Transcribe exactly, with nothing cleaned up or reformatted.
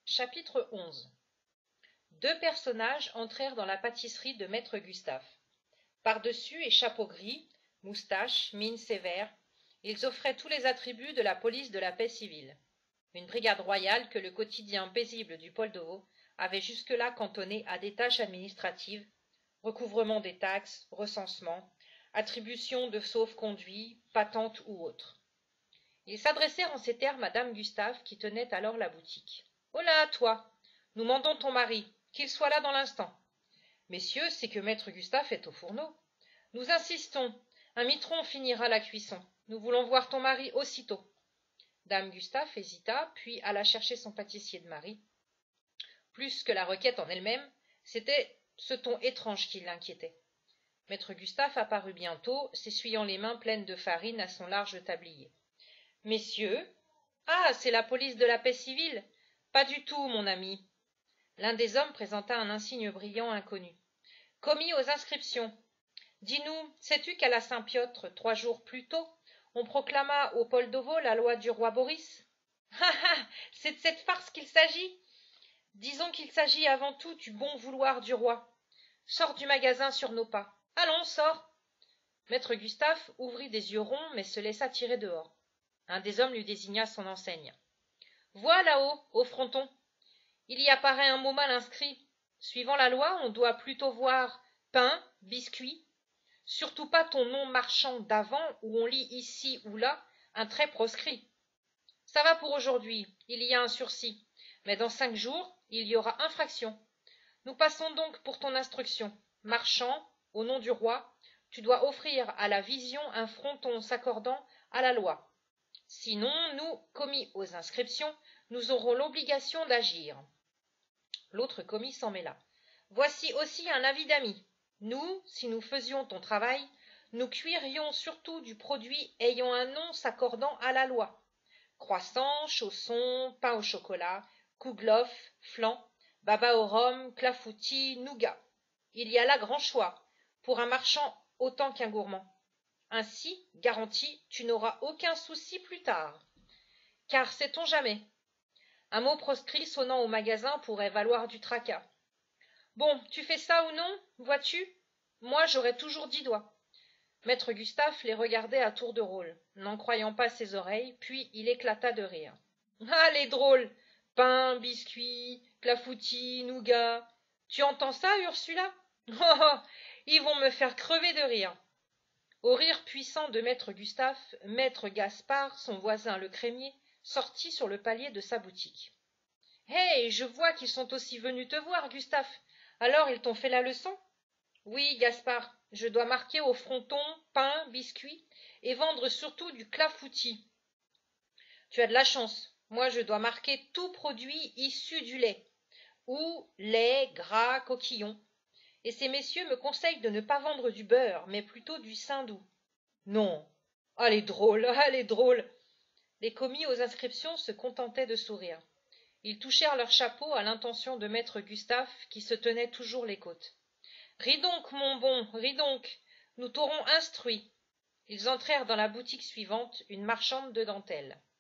Chapitre onze. Deux personnages entrèrent dans la pâtisserie de maître Gustave. Par-dessus et chapeau gris, moustache, mine sévère, ils offraient tous les attributs de la police de la paix civile. Une brigade royale que le quotidien paisible du Pol-de-Vaux avait jusque-là cantonnée à des tâches administratives, recouvrement des taxes, recensement, attribution de sauf-conduit, patente ou autre. Ils s'adressèrent en ces termes à dame Gustave qui tenait alors la boutique. « Holà, toi, nous mandons ton mari, qu'il soit là dans l'instant. »« Messieurs, c'est que maître Gustave est au fourneau. »« Nous insistons, un mitron finira la cuisson. Nous voulons voir ton mari aussitôt. » Dame Gustave hésita, puis alla chercher son pâtissier de mari. Plus que la requête en elle-même, c'était ce ton étrange qui l'inquiétait. Maître Gustave apparut bientôt, s'essuyant les mains pleines de farine à son large tablier. « Messieurs, ah, c'est la police de la paix civile. Pas du tout, mon ami. » L'un des hommes présenta un insigne brillant inconnu. « Commis aux inscriptions. Dis-nous, sais-tu qu'à la Saint-Piotre, trois jours plus tôt, on proclama au Pol-de-Vaux la loi du roi Boris? »« Ah ah, c'est de cette farce qu'il s'agit. Disons qu'il s'agit avant tout du bon vouloir du roi. Sors du magasin sur nos pas. Allons, sors. » Maître Gustave ouvrit des yeux ronds, mais se laissa tirer dehors. Un des hommes lui désigna son enseigne. « Vois là-haut, au fronton. Il y apparaît un mot mal inscrit. Suivant la loi, on doit plutôt voir pain, biscuit. Surtout pas ton nom marchand d'avant où on lit ici ou là un trait proscrit. Ça va pour aujourd'hui, il y a un sursis, mais dans cinq jours, il y aura infraction. Nous passons donc pour ton instruction. Marchand, au nom du roi, tu dois offrir à la vision un fronton s'accordant à la loi. Sinon, nous, commis aux inscriptions, nous aurons l'obligation d'agir. » L'autre commis s'en mêla. « Voici aussi un avis d'amis. Nous, si nous faisions ton travail, nous cuirions surtout du produit ayant un nom s'accordant à la loi. Croissants, chaussons, pain au chocolat, kouglof, flan, baba au rhum, clafoutis, nougat. Il y a là grand choix, pour un marchand autant qu'un gourmand. Ainsi, garanti, tu n'auras aucun souci plus tard. Car sait-on jamais? Un mot proscrit sonnant au magasin pourrait valoir du tracas. Bon, tu fais ça ou non, vois-tu? Moi, j'aurais toujours dix doigts. » Maître Gustave les regardait à tour de rôle, n'en croyant pas ses oreilles, puis il éclata de rire. « Ah, les drôles! Pain, biscuits, clafoutis, nougat. Tu entends ça, Ursula? Oh, oh, ils vont me faire crever de rire. » Au rire puissant de maître Gustave, maître Gaspard, son voisin le crémier, sortit sur le palier de sa boutique. « Hé, je vois qu'ils sont aussi venus te voir, Gustave. Alors ils t'ont fait la leçon? »« Oui, Gaspard, je dois marquer au fronton pain, biscuit, et vendre surtout du clafoutis. »« Tu as de la chance. Moi, je dois marquer tout produit issu du lait, ou lait, gras, coquillon. Et ces messieurs me conseillent de ne pas vendre du beurre, mais plutôt du saindoux. »« Non. Ah, les drôles, ah, les drôles !» Les commis aux inscriptions se contentaient de sourire. Ils touchèrent leurs chapeaux à l'intention de maître Gustave, qui se tenait toujours les côtes. « Ris donc, mon bon, ris donc, nous t'aurons instruit. » Ils entrèrent dans la boutique suivante, une marchande de dentelles.